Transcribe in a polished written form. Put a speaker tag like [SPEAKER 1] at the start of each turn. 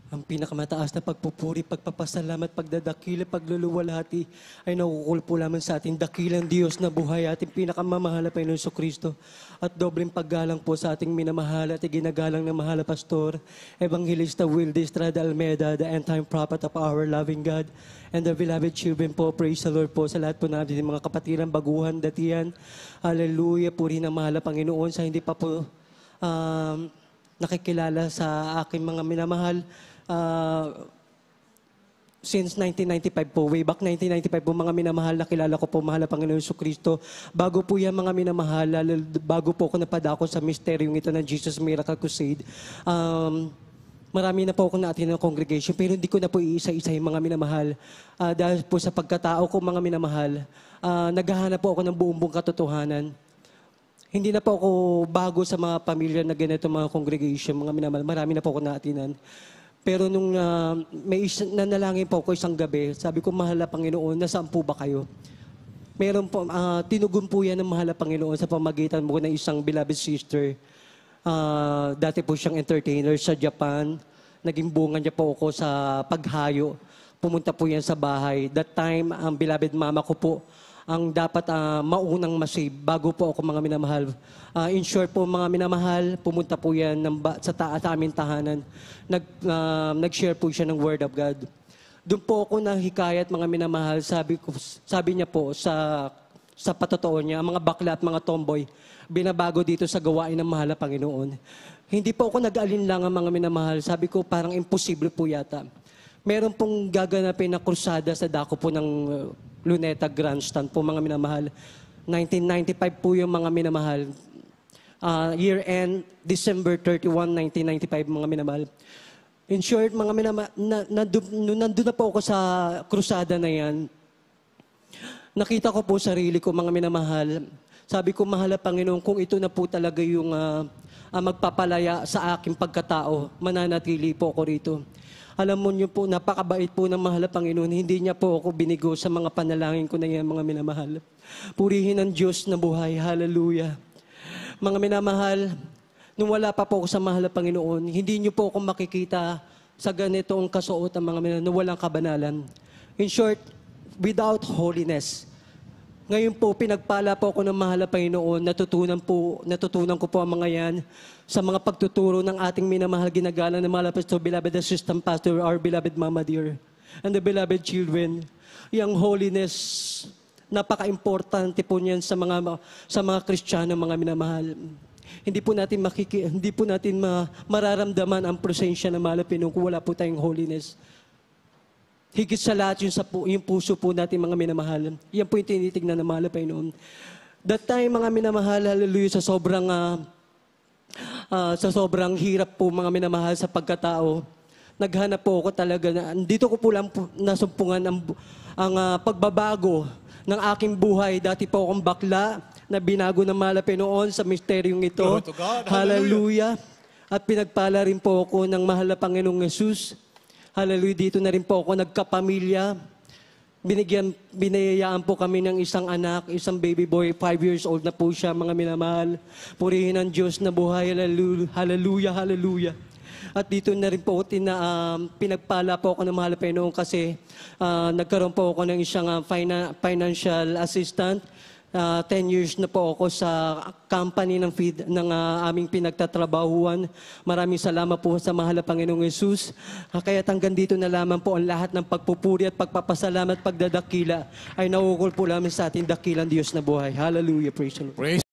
[SPEAKER 1] Ang pinakamataas na pagpupuri, pagpapasalamat, pagdadakila, pagluluwalhati ay nakukul po lamang sa ating dakilang Diyos na buhay, ating pinakamamahal na Panginoon Kristo. At dobleng paggalang po sa ating minamahal at ginagalang na mahal na Pastor, Evangelista Wilde Estrada Almeida, the end-time prophet of our loving God, and the beloved children po, praise the Lord po sa lahat po natin, mga kapatiran, baguhan, datihan. Hallelujah, puri ng mahal na Panginoon sa hindi pa po nakikilala sa aking mga minamahal. Since 1995 po, way back 1995 po, mga minamahal, nakilala ko po mahal na Panginoon Kristo. Bago po yan mga minamahal, bago po ako napadako sa misteryong ito ng Jesus Miracle Crusade, marami na po ako natin ng congregation, pero hindi ko na po iisa-isa yung mga minamahal. Dahil po sa pagkatao ko mga minamahal, naghahanap po ako ng buong katotohanan. Hindi na po ako bago sa mga pamilya na ganito mga congregation, mga minamahal. Marami na po ako naatinan. Pero nung nanalangin po ako isang gabi, sabi ko, mahal na Panginoon, nasaan po ba kayo? Meron po, tinugon po yan ng mahal na Panginoon sa pamagitan mo ng isang beloved sister. Dati po siyang entertainer sa Japan. Naging bunga niya po ako sa paghayo. Pumunta po yan sa bahay. That time, ang beloved mama ko po, ang dapat maunang masave bago po ako mga minamahal. In short po mga minamahal, pumunta po yan sa aming tahanan. Nag-share po siya ng Word of God. Doon po ako nahikayat mga minamahal, sabi niya po sa patotoo niya, ang mga bakla at mga tomboy, binabago dito sa gawain ng mahal na Panginoon. Hindi po ako nag-alin lang ang mga minamahal. Sabi ko parang imposible po yata. Meron pong gaganapin na krusada sa dako po ng Luneta Grandstand po mga minamahal. 1995 po yung mga minamahal. Year-end, December 31, 1995 mga minamahal. In short, mga minamahal, nandun na po ako sa krusada na yan. Nakita ko po sarili ko mga minamahal. Sabi ko, mahal na Panginoon, kung ito na po talaga yung magpapalaya sa aking pagkatao, mananatili po ako rito. Alam mo niyo po, napakabait po ng mahal na Panginoon. Hindi niya po ako binigo sa mga panalangin ko na yan, mga minamahal. Purihin ang Diyos na buhay. Hallelujah. Mga minamahal, nung wala pa po ako sa mahal na Panginoon, hindi niyo po ako makikita sa ganitong kasuotan, mga minamahal, na walang kabanalan. In short, without holiness. Ngayon po, pinagpala po ako ng mahal na Panginoon. Natutunan ko po ang mga yan sa mga pagtuturo ng ating minamahal ginagalang ng mahal na Pastor, beloved assistant pastor, our beloved mama dear, and the beloved children. Yang holiness, napaka-importante po niyan sa mga Kristiyano, mga minamahal. Hindi po natin mararamdaman ang presensya ng mahal na Panginoon kung wala po tayong holiness. Higit sa lahat yung puso po natin mga minamahal. Yan po yung tinitignan ng mahal na Panginoon. That time mga minamahal, hallelujah, sa sobrang hirap po mga minamahal sa pagkatao, naghanap po ako talaga dito ko po lang nasumpungan ang pagbabago ng aking buhay. Dati po akong bakla na binago ng mahal na Panginoon sa misteryong ito. Hallelujah. At pinagpala rin po ako ng mahal na Panginoong Jesus. Hallelujah, dito na rin po ako nagkapamilya. Binayayaan po kami ng isang anak, isang baby boy, 5 years old na po siya, mga minamahal. Purihin ang Diyos na buhay, hallelujah, hallelujah. At dito na rin po pinagpala po ako ng mahal na Panginoon kasi nagkaroon po ako ng isang financial assistant. 10 years na po ako sa company ng aming pinagtatrabahuan. Maraming salamat po sa mahal na Panginoong Jesus. Kaya hanggang dito na lamang po ang lahat ng pagpupuri at pagpapasalamat, pagdadakila ay naukol po namin sa ating dakilang Diyos na buhay. Hallelujah. Praise the Lord.